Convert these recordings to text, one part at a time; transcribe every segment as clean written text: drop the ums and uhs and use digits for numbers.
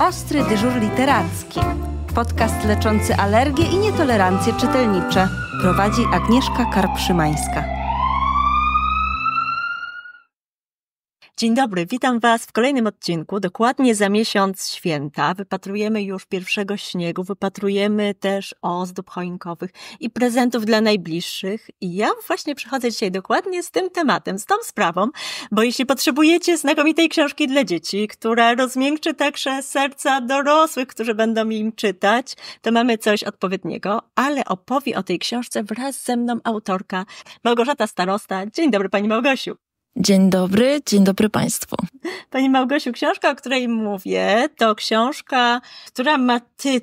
Ostry dyżur literacki. Podcast leczący alergie i nietolerancje czytelnicze. Prowadzi Agnieszka Karp-Szymańska. Dzień dobry, witam Was w kolejnym odcinku. Dokładnie za miesiąc święta wypatrujemy już pierwszego śniegu, wypatrujemy też ozdób choinkowych i prezentów dla najbliższych. I ja właśnie przychodzę dzisiaj dokładnie z tym tematem, z tą sprawą, bo jeśli potrzebujecie znakomitej książki dla dzieci, która rozmiękczy także serca dorosłych, którzy będą im czytać, to mamy coś odpowiedniego, ale opowie o tej książce wraz ze mną autorka Małgorzata Starosta. Dzień dobry Pani Małgosiu. Dzień dobry Państwu. Pani Małgosiu, książka, o której mówię, to książka, która ma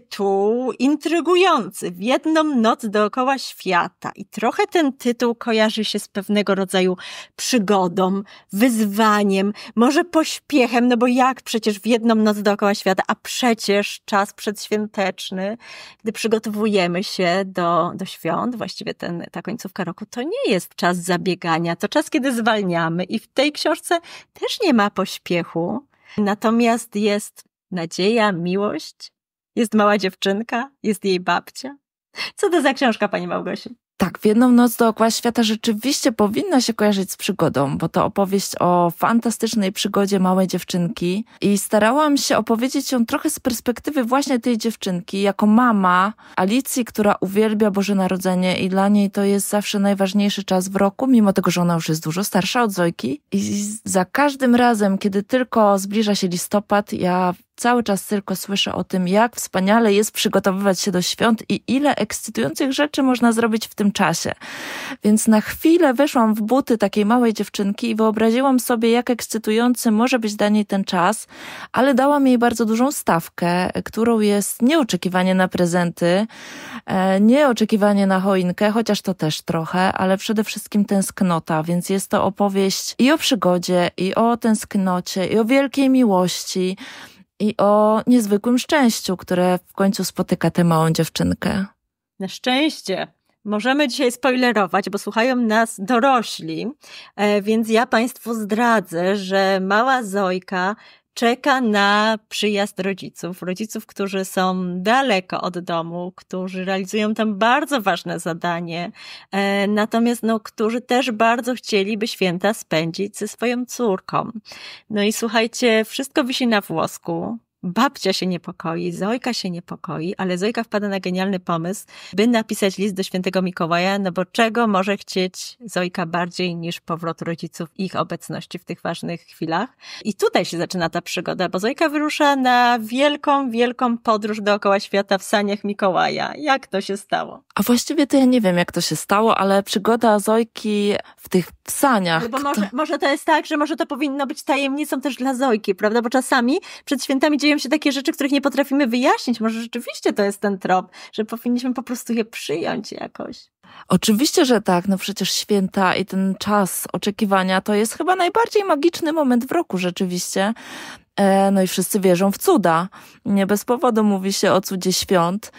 tytuł intrygujący, W jedną noc dookoła świata. I trochę ten tytuł kojarzy się z pewnego rodzaju przygodą, wyzwaniem, może pośpiechem, no bo jak przecież w jedną noc dookoła świata, a przecież czas przedświąteczny, gdy przygotowujemy się do świąt, właściwie ta końcówka roku, to nie jest czas zabiegania, to czas, kiedy zwalniamy. I w tej książce też nie ma pośpiechu, natomiast jest nadzieja, miłość, jest mała dziewczynka, jest jej babcia. Co to za książka, Pani Małgosiu? Tak, W jedną noc dookoła świata rzeczywiście powinna się kojarzyć z przygodą, bo to opowieść o fantastycznej przygodzie małej dziewczynki i starałam się opowiedzieć ją trochę z perspektywy właśnie tej dziewczynki, jako mama Alicji, która uwielbia Boże Narodzenie i dla niej to jest zawsze najważniejszy czas w roku, mimo tego, że ona już jest dużo starsza od Zojki. I za każdym razem, kiedy tylko zbliża się listopad, ja cały czas tylko słyszę o tym, jak wspaniale jest przygotowywać się do świąt i ile ekscytujących rzeczy można zrobić w tym czasie. Więc na chwilę weszłam w buty takiej małej dziewczynki i wyobraziłam sobie, jak ekscytujący może być dla niej ten czas, ale dałam jej bardzo dużą stawkę, którą jest nieoczekiwanie na prezenty, nieoczekiwanie na choinkę, chociaż to też trochę, ale przede wszystkim tęsknota, więc jest to opowieść i o przygodzie, i o tęsknocie, i o wielkiej miłości, i o niezwykłym szczęściu, które w końcu spotyka tę małą dziewczynkę. Na szczęście. Możemy dzisiaj spoilerować, bo słuchają nas dorośli, więc ja Państwu zdradzę, że mała Zojka czeka na przyjazd rodziców, którzy są daleko od domu, którzy realizują tam bardzo ważne zadanie, natomiast którzy też bardzo chcieliby święta spędzić ze swoją córką. No i słuchajcie, wszystko wisi na włosku. Babcia się niepokoi, Zojka się niepokoi, ale Zojka wpada na genialny pomysł, by napisać list do świętego Mikołaja, no bo czego może chcieć Zojka bardziej niż powrót rodziców i ich obecności w tych ważnych chwilach. I tutaj się zaczyna ta przygoda, bo Zojka wyrusza na wielką podróż dookoła świata w saniach Mikołaja. Jak to się stało? A właściwie to ja nie wiem, jak to się stało, ale przygoda Zojki w tych saniach. No bo może to jest tak, że może to powinno być tajemnicą też dla Zojki, prawda? Bo czasami przed świętami dzieją się takie rzeczy, których nie potrafimy wyjaśnić. Może rzeczywiście to jest ten trop, że powinniśmy po prostu je przyjąć jakoś. Oczywiście, że tak. No przecież święta i ten czas oczekiwania to jest chyba najbardziej magiczny moment w roku rzeczywiście. No i wszyscy wierzą w cuda. Nie bez powodu mówi się o cudzie świąt.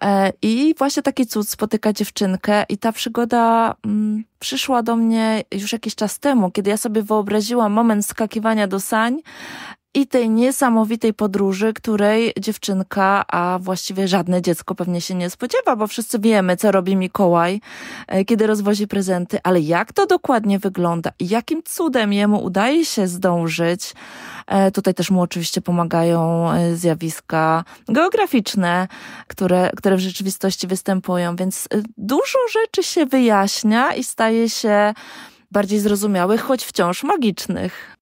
I właśnie taki cud spotyka dziewczynkę i ta przygoda przyszła do mnie już jakiś czas temu, kiedy ja sobie wyobraziłam moment skakiwania do sań i tej niesamowitej podróży, której dziewczynka, a właściwie żadne dziecko pewnie się nie spodziewa, bo wszyscy wiemy, co robi Mikołaj, kiedy rozwozi prezenty, ale jak to dokładnie wygląda i jakim cudem jemu udaje się zdążyć. Tutaj też mu oczywiście pomagają zjawiska geograficzne, które w rzeczywistości występują, więc dużo rzeczy się wyjaśnia i staje się bardziej zrozumiałych, choć wciąż magicznych.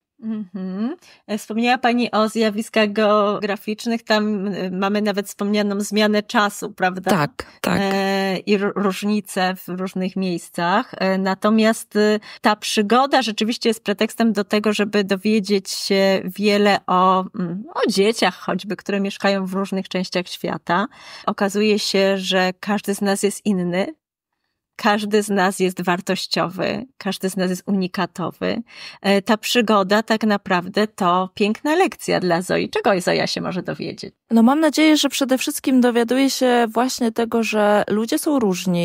Wspomniała Pani o zjawiskach geograficznych, tam mamy nawet wspomnianą zmianę czasu, prawda? Tak. I różnice w różnych miejscach. Natomiast ta przygoda rzeczywiście jest pretekstem do tego, żeby dowiedzieć się wiele o dzieciach choćby, które mieszkają w różnych częściach świata. Okazuje się, że każdy z nas jest inny. Każdy z nas jest wartościowy, każdy z nas jest unikatowy. Ta przygoda tak naprawdę to piękna lekcja dla Zoi. Czego Zoja się może dowiedzieć? No mam nadzieję, że przede wszystkim dowiaduje się właśnie tego, że ludzie są różni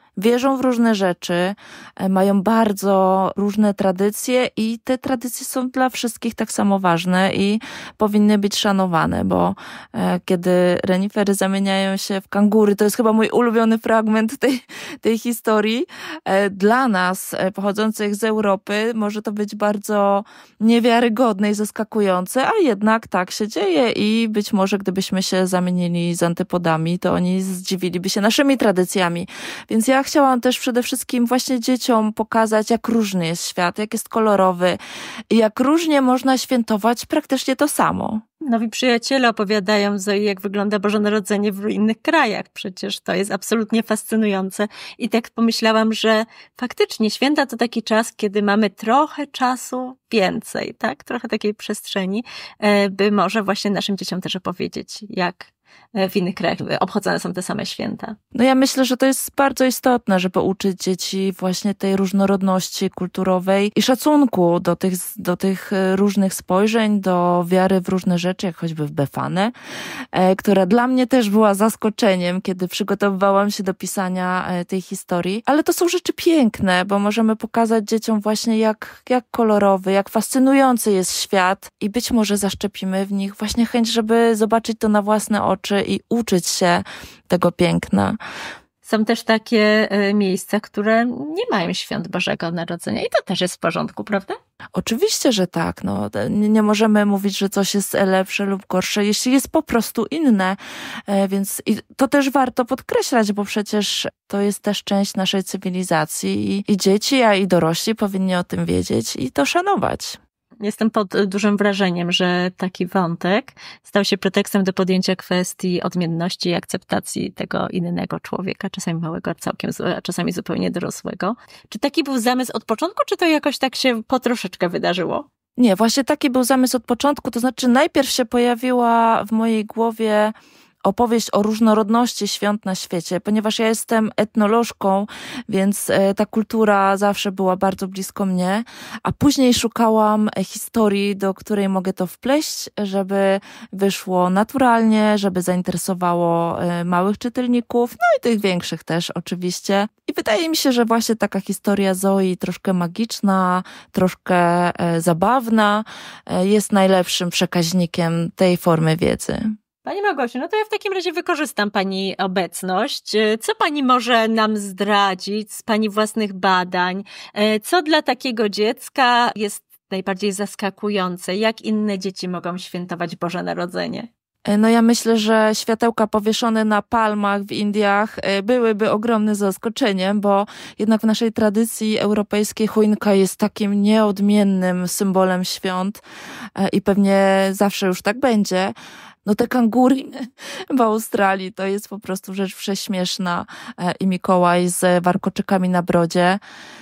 wierzą w różne rzeczy, mają bardzo różne tradycje i te tradycje są dla wszystkich tak samo ważne i powinny być szanowane, bo kiedy renifery zamieniają się w kangury, to jest chyba mój ulubiony fragment tej historii, dla nas pochodzących z Europy może to być bardzo niewiarygodne i zaskakujące, a jednak tak się dzieje i być może gdybyśmy się zamienili z antypodami, to oni zdziwiliby się naszymi tradycjami. Więc ja chciałam też przede wszystkim właśnie dzieciom pokazać, jak różny jest świat, jak jest kolorowy i jak różnie można świętować praktycznie to samo. Nowi przyjaciele opowiadają Zoi, jak wygląda Boże Narodzenie w innych krajach. Przecież to jest absolutnie fascynujące. I tak pomyślałam, że faktycznie święta to taki czas, kiedy mamy trochę czasu więcej, tak? Trochę takiej przestrzeni, by może właśnie naszym dzieciom też opowiedzieć, jak w innych krajach obchodzone są te same święta. No ja myślę, że to jest bardzo istotne, żeby uczyć dzieci właśnie tej różnorodności kulturowej i szacunku do tych różnych spojrzeń, do wiary w różne rzeczy, jak choćby w Befanę, która dla mnie też była zaskoczeniem, kiedy przygotowywałam się do pisania tej historii. Ale to są rzeczy piękne, bo możemy pokazać dzieciom właśnie jak kolorowy, jak fascynujący jest świat i być może zaszczepimy w nich właśnie chęć, żeby zobaczyć to na własne oczy i uczyć się tego piękna. Są też takie miejsca, które nie mają świąt Bożego Narodzenia i to też jest w porządku, prawda? Oczywiście, że tak. No, nie możemy mówić, że coś jest lepsze lub gorsze, jeśli jest po prostu inne. Więc i to też warto podkreślać, bo przecież to jest też część naszej cywilizacji i dzieci, a i dorośli powinni o tym wiedzieć i to szanować. Jestem pod dużym wrażeniem, że taki wątek stał się pretekstem do podjęcia kwestii odmienności i akceptacji tego innego człowieka, czasami małego, a czasami zupełnie dorosłego. Czy taki był zamysł od początku, czy to jakoś tak się po troszeczkę wydarzyło? Nie, właśnie taki był zamysł od początku, to znaczy najpierw się pojawiła w mojej głowie opowieść o różnorodności świąt na świecie, ponieważ ja jestem etnolożką, więc ta kultura zawsze była bardzo blisko mnie, a później szukałam historii, do której mogę to wpleść, żeby wyszło naturalnie, żeby zainteresowało małych czytelników, no i tych większych też oczywiście. I wydaje mi się, że właśnie taka historia Zoi, troszkę magiczna, troszkę zabawna, jest najlepszym przekaźnikiem tej formy wiedzy. Pani Małgosiu, no to ja w takim razie wykorzystam Pani obecność. Co Pani może nam zdradzić z Pani własnych badań? Co dla takiego dziecka jest najbardziej zaskakujące? Jak inne dzieci mogą świętować Boże Narodzenie? No ja myślę, że światełka powieszone na palmach w Indiach byłyby ogromnym zaskoczeniem, bo jednak w naszej tradycji europejskiej choinka jest takim nieodmiennym symbolem świąt i pewnie zawsze już tak będzie. No te kangury w Australii to jest po prostu rzecz prześmieszna i Mikołaj z warkoczykami na brodzie.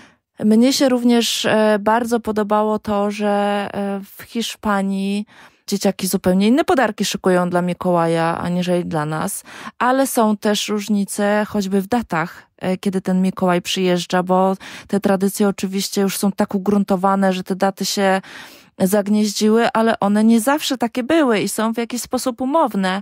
Mnie się również bardzo podobało to, że w Hiszpanii dzieciaki zupełnie inne podarki szykują dla Mikołaja, aniżeli dla nas, ale są też różnice choćby w datach, kiedy ten Mikołaj przyjeżdża, bo te tradycje oczywiście już są tak ugruntowane, że te daty się zagnieździły, ale one nie zawsze takie były i są w jakiś sposób umowne,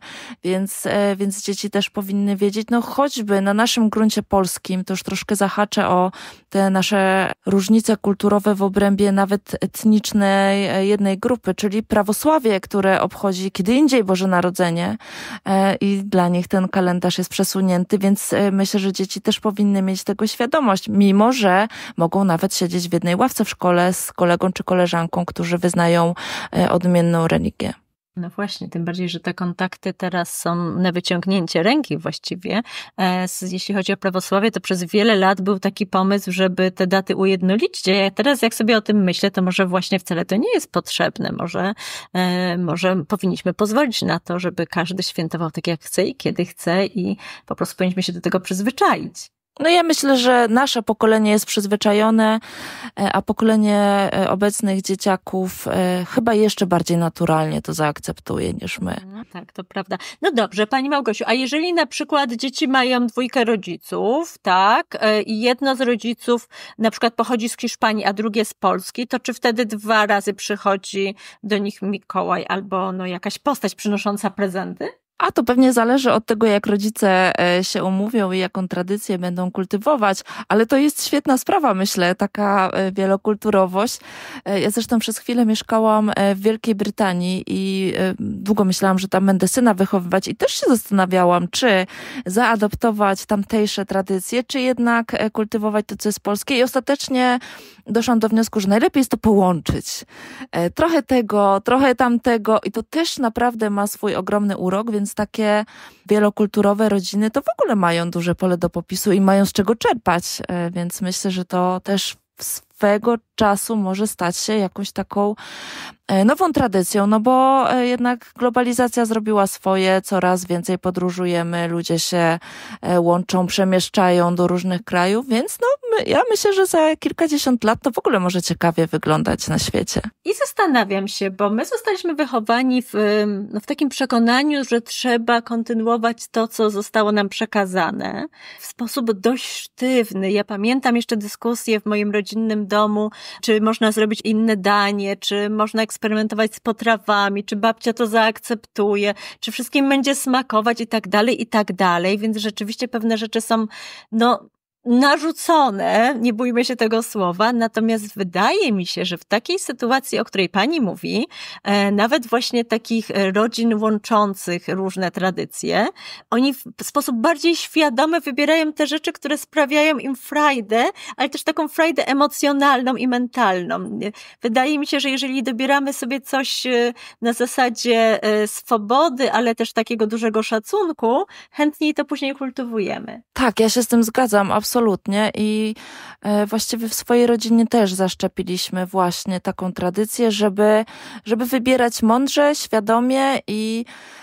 więc dzieci też powinny wiedzieć, no choćby na naszym gruncie polskim, to już troszkę zahaczę o te nasze różnice kulturowe w obrębie nawet etnicznej jednej grupy, czyli prawosławie, które obchodzi kiedy indziej Boże Narodzenie i dla nich ten kalendarz jest przesunięty, więc myślę, że dzieci też powinny mieć tego świadomość, mimo że mogą nawet siedzieć w jednej ławce w szkole z kolegą czy koleżanką, którzy wyznają odmienną religię. No właśnie, tym bardziej, że te kontakty teraz są na wyciągnięcie ręki właściwie. Jeśli chodzi o prawosławie, to przez wiele lat był taki pomysł, żeby te daty ujednolicić. Ja teraz jak sobie o tym myślę, to może właśnie wcale to nie jest potrzebne. Może powinniśmy pozwolić na to, żeby każdy świętował tak jak chce i kiedy chce i po prostu powinniśmy się do tego przyzwyczaić. No ja myślę, że nasze pokolenie jest przyzwyczajone, a pokolenie obecnych dzieciaków chyba jeszcze bardziej naturalnie to zaakceptuje niż my. No tak, to prawda. No dobrze, Pani Małgosiu, a jeżeli na przykład dzieci mają dwójkę rodziców, tak, i jedno z rodziców na przykład pochodzi z Hiszpanii, a drugie z Polski, to czy wtedy 2 razy przychodzi do nich Mikołaj albo no jakaś postać przynosząca prezenty? A to pewnie zależy od tego, jak rodzice się umówią i jaką tradycję będą kultywować, ale to jest świetna sprawa, myślę, taka wielokulturowość. Ja zresztą przez chwilę mieszkałam w Wielkiej Brytanii i długo myślałam, że tam będę syna wychowywać i też się zastanawiałam, czy zaadoptować tamtejsze tradycje, czy jednak kultywować to, co jest polskie i ostatecznie doszłam do wniosku, że najlepiej jest to połączyć. Trochę tego, trochę tamtego i to też naprawdę ma swój ogromny urok, więc takie wielokulturowe rodziny to w ogóle mają duże pole do popisu i mają z czego czerpać, więc myślę, że to też swego czasu może stać się jakąś taką nową tradycją, no bo jednak globalizacja zrobiła swoje, coraz więcej podróżujemy, ludzie się łączą, przemieszczają do różnych krajów, więc ja myślę, że za kilkadziesiąt lat to w ogóle może ciekawie wyglądać na świecie. I zastanawiam się, bo my zostaliśmy wychowani w takim przekonaniu, że trzeba kontynuować to, co zostało nam przekazane w sposób dość sztywny. Ja pamiętam jeszcze dyskusję w moim rodzinnym domu, czy można zrobić inne danie, czy można eksperymentować z potrawami, czy babcia to zaakceptuje, czy wszystkim będzie smakować i tak dalej, więc rzeczywiście pewne rzeczy są, narzucone, nie bójmy się tego słowa, natomiast wydaje mi się, że w takiej sytuacji, o której pani mówi, nawet właśnie takich rodzin łączących różne tradycje, oni w sposób bardziej świadomy wybierają te rzeczy, które sprawiają im frajdę, ale też taką frajdę emocjonalną i mentalną. Wydaje mi się, że jeżeli dobieramy sobie coś na zasadzie swobody, ale też takiego dużego szacunku, chętniej to później kultywujemy. Tak, ja się z tym zgadzam, absolutnie i właściwie w swojej rodzinie też zaszczepiliśmy właśnie taką tradycję, żeby wybierać mądrze, świadomie i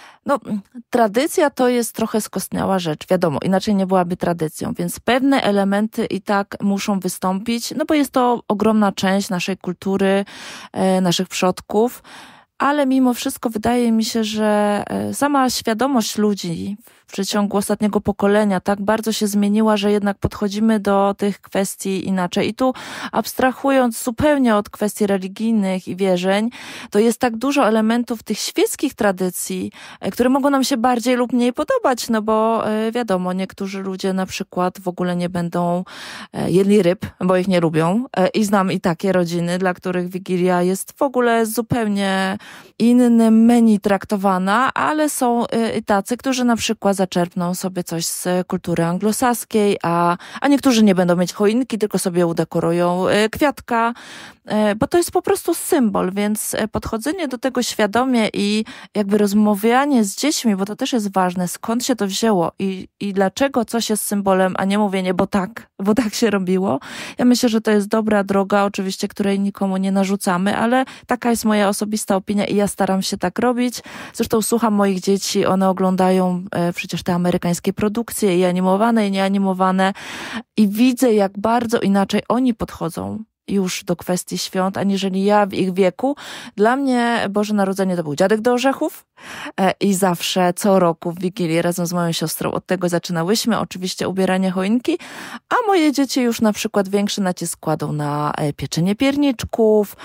tradycja to jest trochę skostniała rzecz, wiadomo, inaczej nie byłaby tradycją, więc pewne elementy i tak muszą wystąpić, bo jest to ogromna część naszej kultury, naszych przodków, ale mimo wszystko wydaje mi się, że sama świadomość ludzi w przeciągu ostatniego pokolenia tak bardzo się zmieniła, że jednak podchodzimy do tych kwestii inaczej. I tu abstrahując zupełnie od kwestii religijnych i wierzeń, to jest tak dużo elementów tych świeckich tradycji, które mogą nam się bardziej lub mniej podobać, bo wiadomo, niektórzy ludzie na przykład w ogóle nie będą jedli ryb, bo ich nie lubią. I znam i takie rodziny, dla których Wigilia jest w ogóle zupełnie innym menu traktowana, ale są i tacy, którzy na przykład zaczerpną sobie coś z kultury anglosaskiej, a niektórzy nie będą mieć choinki, tylko sobie udekorują kwiatka, bo to jest po prostu symbol, więc podchodzenie do tego świadomie i jakby rozmawianie z dziećmi, bo to też jest ważne, skąd się to wzięło i dlaczego coś jest symbolem, a nie mówienie, bo tak się robiło. Ja myślę, że to jest dobra droga, oczywiście, której nikomu nie narzucamy, ale taka jest moja osobista opinia i ja staram się tak robić. Zresztą słucham moich dzieci, one oglądają przecież te amerykańskie produkcje i animowane, i nieanimowane i widzę, jak bardzo inaczej oni podchodzą już do kwestii świąt, aniżeli ja w ich wieku. Dla mnie Boże Narodzenie to był dziadek do orzechów i zawsze co roku w Wigilię razem z moją siostrą od tego zaczynałyśmy, oczywiście ubieranie choinki, a moje dzieci już na przykład większy nacisk kładą na pieczenie pierniczków,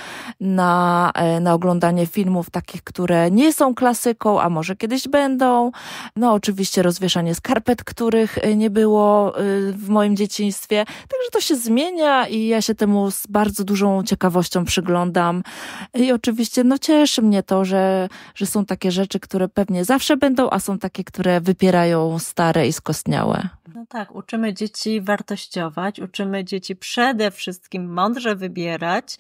na oglądanie filmów takich, które nie są klasyką, a może kiedyś będą. Oczywiście rozwieszanie skarpet, których nie było w moim dzieciństwie. Także to się zmienia i ja się temu z bardzo dużą ciekawością przyglądam. I oczywiście cieszy mnie to, że są takie rzeczy, które pewnie zawsze będą, a są takie, które wypierają stare i skostniałe. No tak, uczymy dzieci wartościować, uczymy dzieci przede wszystkim mądrze wybierać.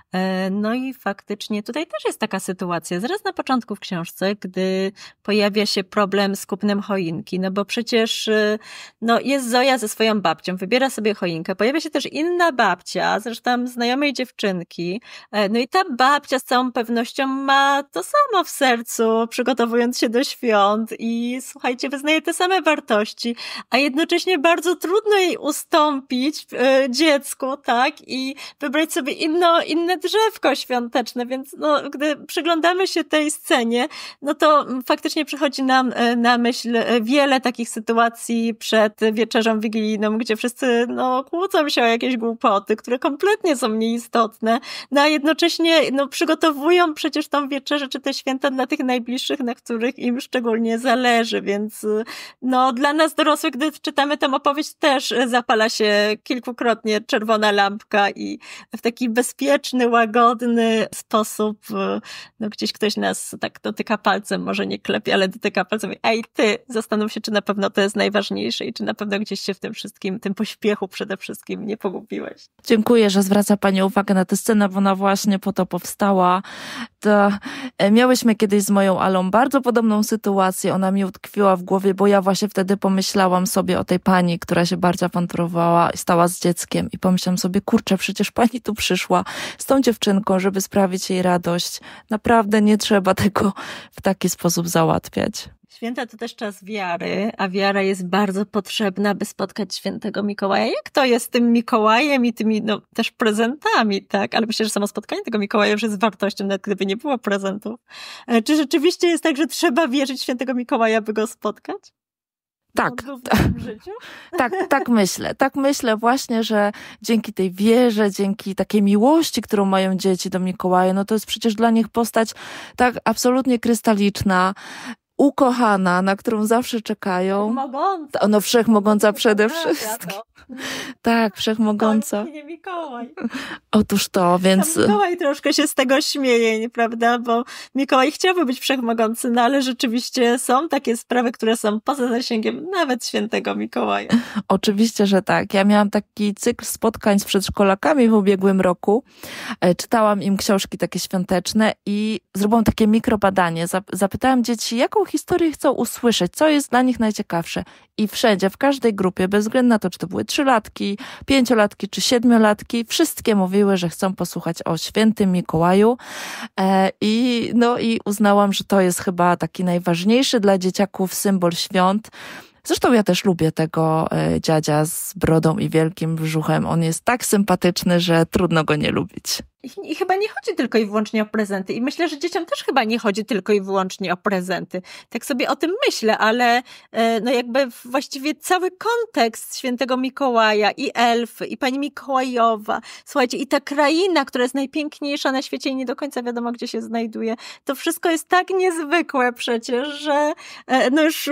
I faktycznie tutaj też jest taka sytuacja, zaraz na początku w książce, gdy pojawia się problem z kupnem choinki, bo przecież jest Zoja ze swoją babcią, wybiera sobie choinkę, pojawia się też inna babcia, zresztą znajomej dziewczynki, i ta babcia z całą pewnością ma to samo w sercu, przygotowując się do świąt i słuchajcie, wyznaje te same wartości, a jednocześnie jednocześnie bardzo trudno jej ustąpić dziecku, tak? I wybrać sobie inne drzewko świąteczne, więc no, gdy przyglądamy się tej scenie, no to faktycznie przychodzi nam na myśl wiele takich sytuacji przed wieczerzą wigilijną, gdzie wszyscy no, kłócą się o jakieś głupoty, które kompletnie są nieistotne, no a jednocześnie no, przygotowują przecież tą wieczerzę czy te święta dla tych najbliższych, na których im szczególnie zależy, więc no, dla nas dorosłych, gdy czytamy tę opowieść, też zapala się kilkukrotnie czerwona lampka i w taki bezpieczny, łagodny sposób no, gdzieś ktoś nas tak dotyka palcem, może nie klepie, ale dotyka palcem i ej ty, zastanów się, czy na pewno to jest najważniejsze i czy na pewno gdzieś się w tym wszystkim, tym pośpiechu przede wszystkim nie pogubiłeś. Dziękuję, że zwraca Pani uwagę na tę scenę, bo ona właśnie po to powstała. To miałyśmy kiedyś z moją Alą bardzo podobną sytuację. Ona mi utkwiła w głowie, bo ja właśnie wtedy pomyślałam sobie o tej pani, która się bardzo awanturowała i stała z dzieckiem i pomyślałam sobie, kurczę, przecież pani tu przyszła z tą dziewczynką, żeby sprawić jej radość. Naprawdę nie trzeba tego w taki sposób załatwiać. Święta to też czas wiary, a wiara jest bardzo potrzebna, by spotkać świętego Mikołaja. Jak to jest z tym Mikołajem i tymi no, też prezentami, tak? Ale myślę, że samo spotkanie tego Mikołaja już jest wartością, nawet gdyby nie było prezentów. Czy rzeczywiście jest tak, że trzeba wierzyć w świętego Mikołaja, by go spotkać? Tak, w życiu? tak myślę. Tak myślę właśnie, że dzięki tej wierze, dzięki takiej miłości, którą mają dzieci do Mikołaja, no to jest przecież dla nich postać tak absolutnie krystaliczna, ukochana, na którą zawsze czekają. Wszechmogąca. No wszechmogąca przede wszystkim. Tak, wszechmogąca. Nie Mikołaj. Otóż to, więc... Mikołaj troszkę się z tego śmieje, prawda? Bo Mikołaj chciałby być wszechmogący, no ale rzeczywiście są takie sprawy, które są poza zasięgiem nawet świętego Mikołaja. Oczywiście, że tak. Ja miałam taki cykl spotkań z przedszkolakami w ubiegłym roku. Czytałam im książki takie świąteczne i zrobiłam takie mikrobadanie. Zapytałam dzieci, jaką historię chcą usłyszeć, co jest dla nich najciekawsze. I wszędzie, w każdej grupie, bez względu na to, czy to były 3-latki, 5-latki czy 7-latki, wszystkie mówiły, że chcą posłuchać o świętym Mikołaju. I uznałam, że to jest chyba taki najważniejszy dla dzieciaków symbol świąt. Zresztą ja też lubię tego dziadzia z brodą i wielkim brzuchem. On jest tak sympatyczny, że trudno go nie lubić. I chyba nie chodzi tylko i wyłącznie o prezenty. I myślę, że dzieciom też chyba nie chodzi tylko i wyłącznie o prezenty. Tak sobie o tym myślę, ale no jakby właściwie cały kontekst świętego Mikołaja i elfy, i pani Mikołajowa, słuchajcie, i ta kraina, która jest najpiękniejsza na świecie i nie do końca wiadomo, gdzie się znajduje, to wszystko jest tak niezwykłe przecież, że no już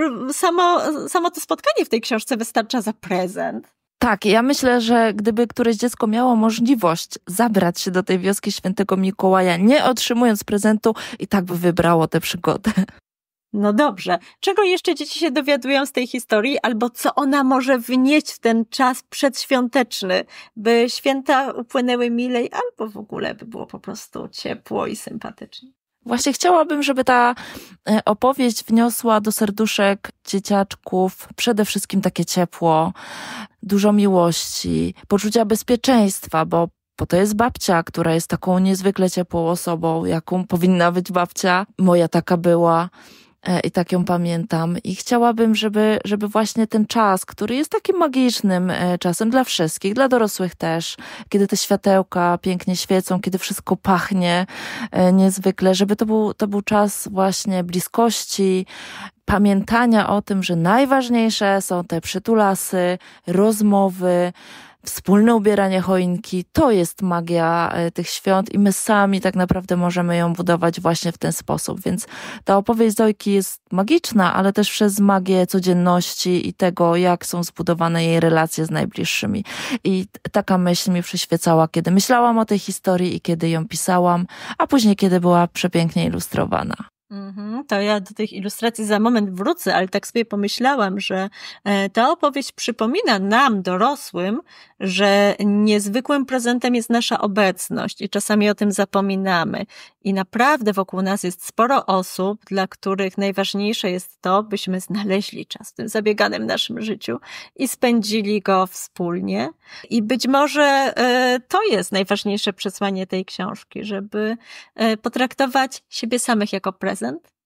samo to spotkanie w tej książce wystarcza za prezent. Tak, ja myślę, że gdyby któreś dziecko miało możliwość zabrać się do tej wioski świętego Mikołaja, nie otrzymując prezentu, i tak by wybrało tę przygodę. No dobrze. Czego jeszcze dzieci się dowiadują z tej historii, albo co ona może wnieść w ten czas przedświąteczny, by święta upłynęły milej, albo w ogóle by było po prostu ciepło i sympatycznie? Właśnie chciałabym, żeby ta opowieść wniosła do serduszek dzieciaczków przede wszystkim takie ciepło, dużo miłości, poczucia bezpieczeństwa, bo to jest babcia, która jest taką niezwykle ciepłą osobą, jaką powinna być babcia. Moja taka była i tak ją pamiętam. I chciałabym, żeby właśnie ten czas, który jest takim magicznym czasem dla wszystkich, dla dorosłych też, kiedy te światełka pięknie świecą, kiedy wszystko pachnie niezwykle, żeby to był czas właśnie bliskości, pamiętania o tym, że najważniejsze są te przytulasy, rozmowy, wspólne ubieranie choinki. To jest magia tych świąt i my sami tak naprawdę możemy ją budować właśnie w ten sposób. Więc ta opowieść Zojki jest magiczna, ale też przez magię codzienności i tego, jak są zbudowane jej relacje z najbliższymi. I taka myśl mi przyświecała, kiedy myślałam o tej historii i kiedy ją pisałam, a później, kiedy była przepięknie ilustrowana. To ja do tych ilustracji za moment wrócę, ale tak sobie pomyślałam, że ta opowieść przypomina nam, dorosłym, że niezwykłym prezentem jest nasza obecność i czasami o tym zapominamy. I naprawdę wokół nas jest sporo osób, dla których najważniejsze jest to, byśmy znaleźli czas w tym zabieganym naszym życiu i spędzili go wspólnie. I być może to jest najważniejsze przesłanie tej książki, żeby potraktować siebie samych jako prezent,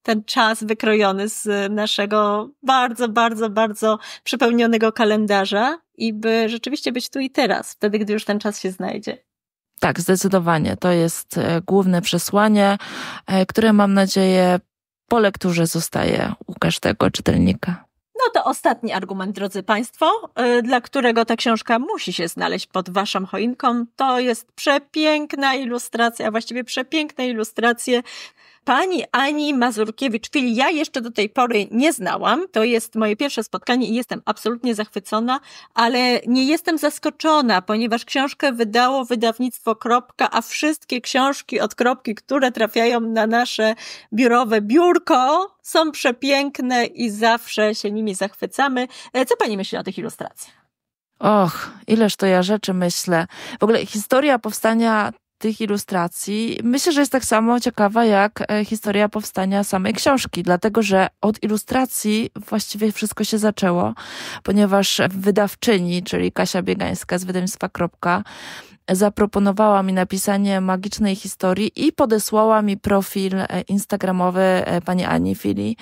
ten czas wykrojony z naszego bardzo, bardzo, bardzo przepełnionego kalendarza i by rzeczywiście być tu i teraz, wtedy, gdy już ten czas się znajdzie. Tak, zdecydowanie. To jest główne przesłanie, które mam nadzieję po lekturze zostaje u każdego czytelnika. No to ostatni argument, drodzy Państwo, dla którego ta książka musi się znaleźć pod Waszą choinką, to jest przepiękna ilustracja, a właściwie przepiękne ilustracje pani Ani Mazurkiewicz-Fili. Ja jeszcze do tej pory nie znałam. To jest moje pierwsze spotkanie i jestem absolutnie zachwycona, ale nie jestem zaskoczona, ponieważ książkę wydało wydawnictwo Kropka, a wszystkie książki od Kropki, które trafiają na nasze biurowe biurko, są przepiękne i zawsze się nimi zachwycamy. Co pani myśli o tych ilustracjach? Och, ileż to ja rzeczy myślę. W ogóle historia powstania tych ilustracji, myślę, że jest tak samo ciekawa jak historia powstania samej książki, dlatego że od ilustracji właściwie wszystko się zaczęło, ponieważ wydawczyni, czyli Kasia Biegańska z wydawnictwa Kropka, zaproponowała mi napisanie magicznej historii i podesłała mi profil instagramowy pani Ani Fili.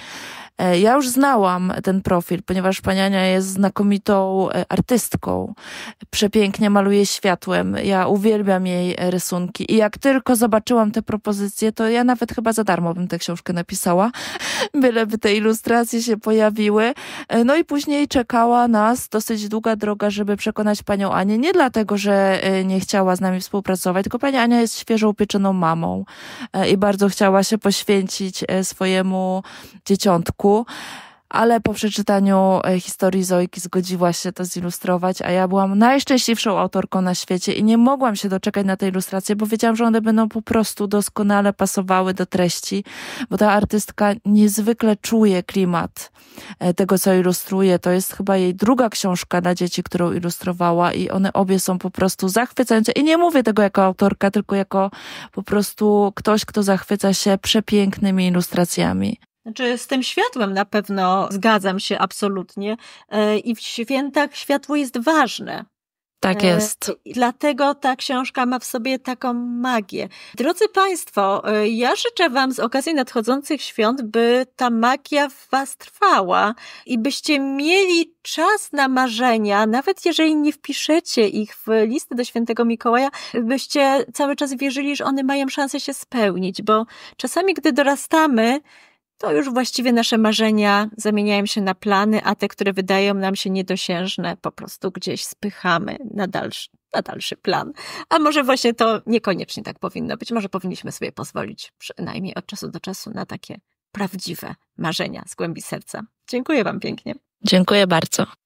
Ja już znałam ten profil, ponieważ pani Ania jest znakomitą artystką. Przepięknie maluje światłem. Ja uwielbiam jej rysunki. I jak tylko zobaczyłam te propozycje, to ja nawet chyba za darmo bym tę książkę napisała, byleby te ilustracje się pojawiły. No i później czekała nas dosyć długa droga, żeby przekonać panią Anię. Nie dlatego, że nie chciała z nami współpracować, tylko pani Ania jest świeżo upieczoną mamą i bardzo chciała się poświęcić swojemu dzieciątku. Ale po przeczytaniu historii Zojki zgodziła się to zilustrować, a ja byłam najszczęśliwszą autorką na świecie i nie mogłam się doczekać na te ilustracje, bo wiedziałam, że one będą po prostu doskonale pasowały do treści, bo ta artystka niezwykle czuje klimat tego, co ilustruje. To jest chyba jej druga książka dla dzieci, którą ilustrowała i one obie są po prostu zachwycające. I nie mówię tego jako autorka, tylko jako po prostu ktoś, kto zachwyca się przepięknymi ilustracjami. Znaczy z tym światłem na pewno zgadzam się absolutnie i w świętach światło jest ważne. Tak jest. Dlatego ta książka ma w sobie taką magię. Drodzy Państwo, ja życzę Wam z okazji nadchodzących świąt, by ta magia w Was trwała i byście mieli czas na marzenia, nawet jeżeli nie wpiszecie ich w listy do Świętego Mikołaja, byście cały czas wierzyli, że one mają szansę się spełnić, bo czasami, gdy dorastamy, to już właściwie nasze marzenia zamieniają się na plany, a te, które wydają nam się niedosiężne, po prostu gdzieś spychamy na dalszy plan. A może właśnie to niekoniecznie tak powinno być. Może powinniśmy sobie pozwolić przynajmniej od czasu do czasu na takie prawdziwe marzenia z głębi serca. Dziękuję Wam pięknie. Dziękuję bardzo.